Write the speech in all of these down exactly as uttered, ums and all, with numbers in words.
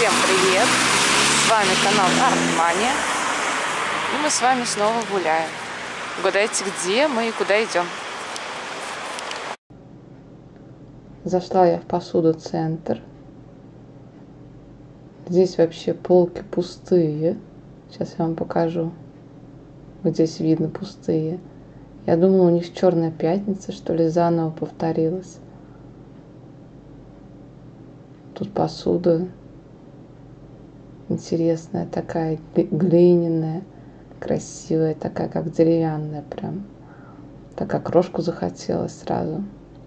Всем привет! С вами канал Артмания. И мы с вами снова гуляем. Угадайте, где мы и куда идем. Зашла я в посуду-центр. Здесь вообще полки пустые. Сейчас я вам покажу. Вот здесь видно пустые. Я думала, у них Черная пятница, что ли, заново повторилась. Тут посуда интересная такая, глиняная, красивая, такая, как деревянная прям. Так как крошку захотелось сразу.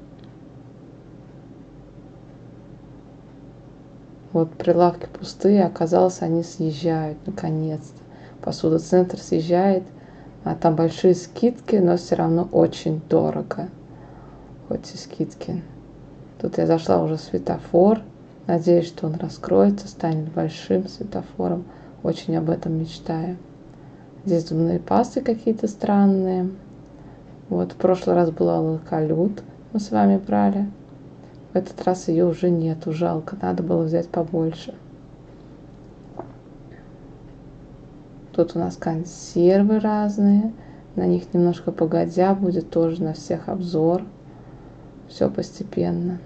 Вот прилавки пустые, оказалось, они съезжают наконец-то. Посуда-центр съезжает, а там большие скидки, но все равно очень дорого. Хоть и скидки. Тут я зашла уже в светофор. Надеюсь, что он раскроется, станет большим светофором. Очень об этом мечтаю. Здесь зубные пасты какие-то странные. Вот в прошлый раз была лаколют, мы с вами брали. В этот раз ее уже нету, жалко. Надо было взять побольше. Тут у нас консервы разные. На них немножко погодя будет тоже на всех обзор. Все постепенно.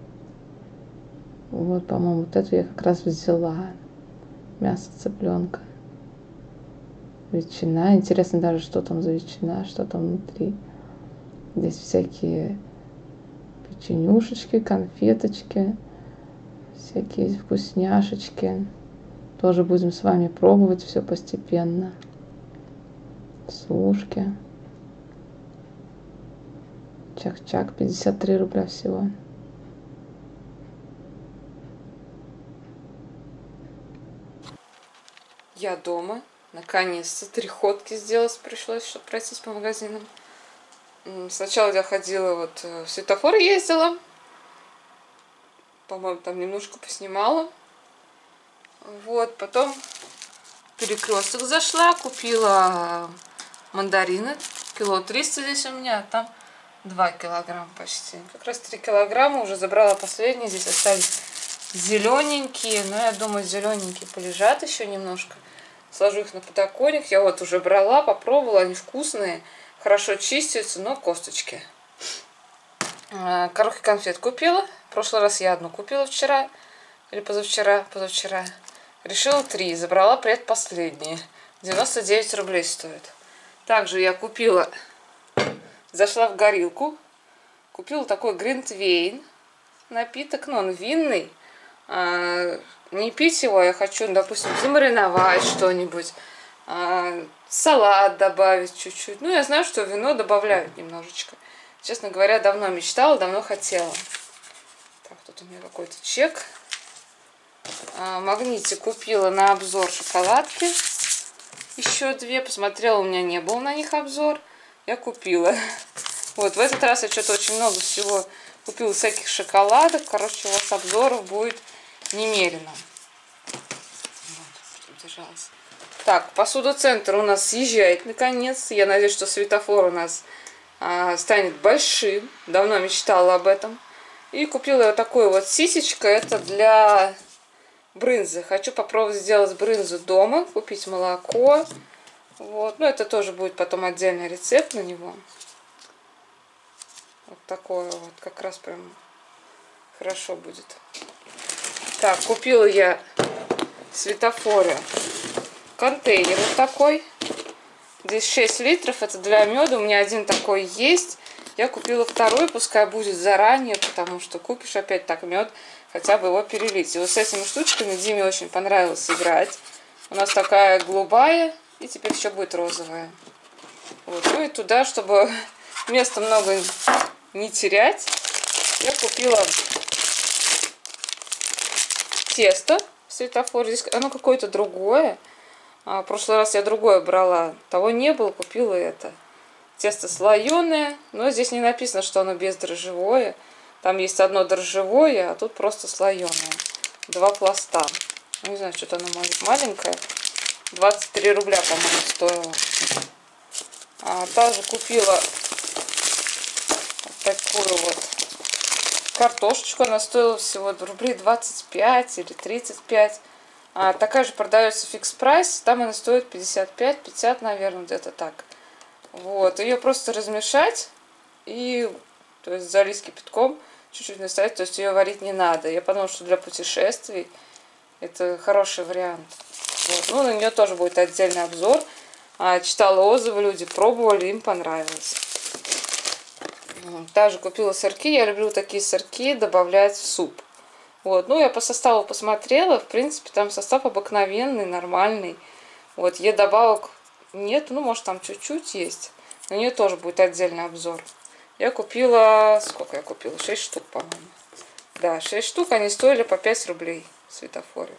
Вот, по-моему, вот эту я как раз взяла. Мясо цыпленка. Ветчина. Интересно даже, что там за ветчина, что там внутри. Здесь всякие печенюшечки, конфеточки, всякие вкусняшечки. Тоже будем с вами пробовать все постепенно. Сушки. Чак-чак, пятьдесят три рубля всего. Я дома. Наконец-то три ходки сделать пришлось, чтобы пройтись по магазинам. Сначала я ходила, вот в светофор ездила. По-моему, там немножко поснимала. Вот, потом в перекресток зашла, купила мандарины. Кило триста здесь у меня, а там два килограмма почти. Как раз три килограмма уже забрала последние. Здесь остались зелененькие. Но я думаю, зелененькие полежат еще немножко. Сложу их на подоконник. Я вот уже брала, попробовала. Они вкусные. Хорошо чистятся, но косточки. Коробки конфет купила. В прошлый раз я одну купила вчера. Или позавчера. Позавчера. Решила три. Забрала предпоследние. девяносто девять рублей стоит. Также я купила. Зашла в горилку. Купила такой глинтвейн. Напиток. Но он винный. Не пить его, я хочу, допустим, замариновать что-нибудь, а, салат добавить чуть-чуть. Ну, я знаю, что вино добавляют немножечко. Честно говоря, давно мечтала, давно хотела. Так, тут у меня какой-то чек. А, магните купила на обзор шоколадки. Еще две. Посмотрела, у меня не был на них обзор. Я купила. Вот, в этот раз я что-то очень много всего купила, всяких шоколадок. Короче, у вас обзоров будет немерено. Вот, держалась. Так, посуда-центр у нас съезжает наконец. Я надеюсь, что светофор у нас а, станет большим. Давно мечтала об этом. И купила вот такую вот сисечко. Это для брынзы. Хочу попробовать сделать брынзу дома. Купить молоко. Вот. Ну, это тоже будет потом отдельный рецепт на него. Вот такое вот. Как раз прям хорошо будет. Так, купила я в светофоре контейнер вот такой. Здесь шесть литров, это для меда. У меня один такой есть. Я купила второй, пускай будет заранее, потому что купишь опять так мед, хотя бы его перелить. И вот с этими штучками Диме очень понравилось играть. У нас такая голубая, и теперь еще будет розовая. Вот. Ну и туда, чтобы места много не терять, я купила тесто в светофоре. Здесь оно какое-то другое. А, в прошлый раз я другое брала. Того не было, купила это. Тесто слоеное, но здесь не написано, что оно бездрожжевое. Там есть одно дрожжевое, а тут просто слоеное. Два пласта. Не знаю, что-то оно маленькое. двадцать три рубля, по-моему, стоило. А, также купила вот такую вот картошечку. Она стоила всего рублей двадцать пять или тридцать пять. А такая же продается фикс прайс. Там она стоит пятьдесят пять — пятьдесят, наверное, где-то так. Вот. Ее просто размешать и, то есть, залить кипятком, чуть-чуть наставить. То есть ее варить не надо. Я подумала, что для путешествий это хороший вариант. Вот. Ну, на нее тоже будет отдельный обзор. А, читала отзывы, люди пробовали, им понравилось. Также купила сырки. Я люблю такие сырки добавлять в суп. Вот. Ну, я по составу посмотрела. В принципе, там состав обыкновенный, нормальный. Вот. Е добавок нет. Ну, может, там чуть-чуть есть. На нее тоже будет отдельный обзор. Я купила... Сколько я купила? шесть штук, по-моему. Да, шесть штук. Они стоили по пять рублей в светофоре.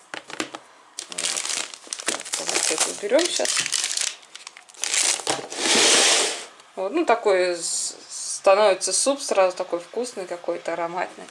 Вот. Это уберем сейчас. Вот. Ну, такой становится суп сразу такой вкусный, какой-то ароматный.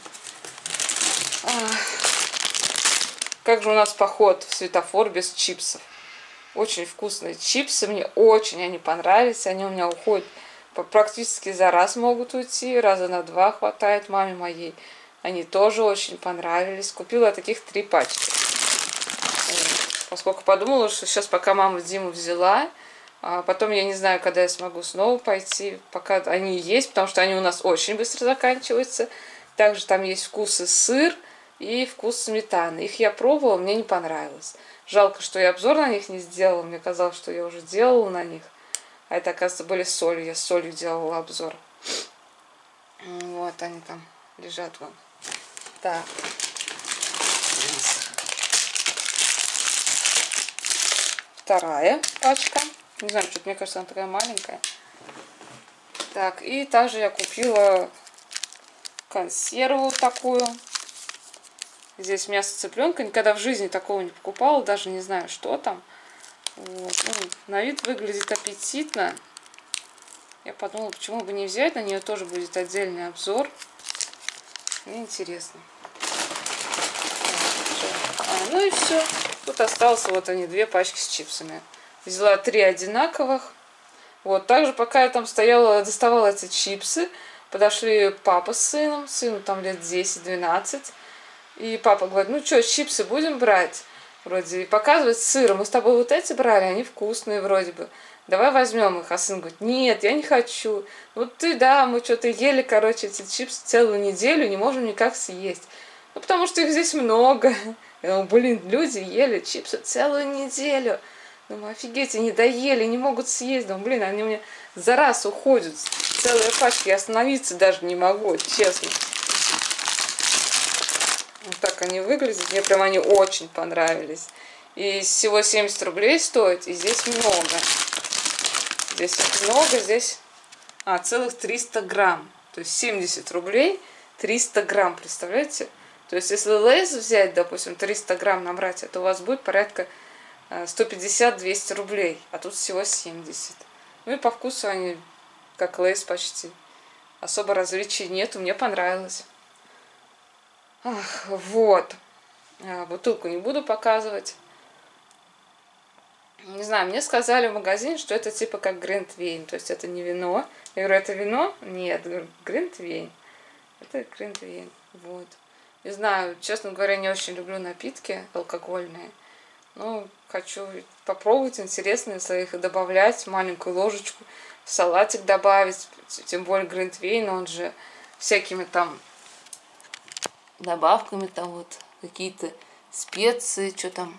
Как же у нас поход в светофор без чипсов. Очень вкусные чипсы. Мне очень они понравились. Они у меня уходят практически за раз, могут уйти. Раза на два хватает маме моей. Они тоже очень понравились. Купила таких три пачки. Поскольку подумала, что сейчас пока мама Диму взяла, а потом я не знаю, когда я смогу снова пойти. Пока они есть, потому что они у нас очень быстро заканчиваются. Также там есть вкусы сыр и вкус сметаны. Их я пробовала, мне не понравилось. Жалко, что я обзор на них не сделала. Мне казалось, что я уже делала на них. А это, оказывается, были с солью. Я с солью делала обзор. Вот они там лежат вон. Так. Вторая пачка. Не знаю, что-то мне кажется, она такая маленькая. Так, и также я купила консерву такую. Здесь мясо цыпленка. Никогда в жизни такого не покупала. Даже не знаю, что там. Вот. Ну, на вид выглядит аппетитно. Я подумала, почему бы не взять. На нее тоже будет отдельный обзор. Мне интересно. А, ну и все. Тут осталось вот они, две пачки с чипсами. Взяла три одинаковых. Вот. Также пока я там стояла, доставала эти чипсы, подошли папа с сыном. Сыну там лет десять-двенадцать. И папа говорит, ну что, чипсы будем брать? Вроде и показывает с сыром. Мы с тобой вот эти брали, они вкусные вроде бы. Давай возьмем их. А сын говорит, нет, я не хочу. Вот ты, да, мы что-то ели, короче, эти чипсы целую неделю, не можем никак съесть. Ну, потому что их здесь много. Я думаю, блин, люди ели чипсы целую неделю. Думаю, офигеть, они доели, не могут съесть. Думаю, блин, они у меня за раз уходят. Целая пачка, я остановиться даже не могу, честно. Вот так они выглядят. Мне прям они очень понравились. И всего семьдесят рублей стоит. И здесь много. Здесь их много. Здесь а, целых триста грамм. То есть семьдесят рублей, триста грамм. Представляете? То есть если лейс взять, допустим, триста грамм набрать, то у вас будет порядка сто пятьдесят — двести рублей. А тут всего семьдесят. Ну и по вкусу они как лейс почти. Особо различий нету. Мне понравилось. Ах, вот. А, бутылку не буду показывать. Не знаю, мне сказали в магазине, что это типа как глинтвейн. То есть это не вино. Я говорю, это вино? Нет, глинтвейн. Это глинтвейн. Вот. Не знаю, честно говоря, не очень люблю напитки алкогольные. Ну, хочу попробовать, интересно, если их добавлять, маленькую ложечку, в салатик добавить. Тем более глинтвейн, он же всякими там добавками, там вот какие-то специи, что там,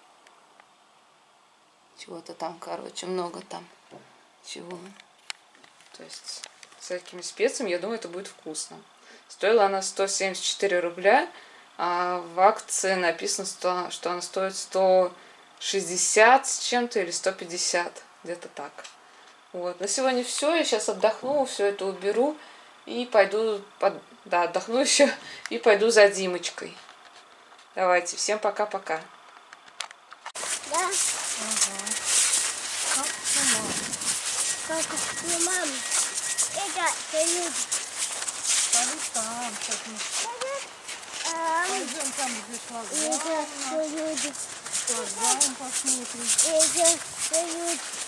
чего-то там, короче, много там чего. То есть всякими специями, я думаю, это будет вкусно. Стоила она сто семьдесят четыре рубля, а в акции написано, что, что она стоит сто шестьдесят с чем-то или сто пятьдесят, где-то так. Вот. На сегодня все, я сейчас отдохну, все это уберу и пойду, под... да, отдохну еще и пойду за Димочкой. Давайте, всем пока-пока. Да. Ага. Как мама? Как мама? Это люди. Пойдем там, сейчас мы пойдем там, где шлагбаум. Это люди. Шлагбаум посмотрим. Это люди.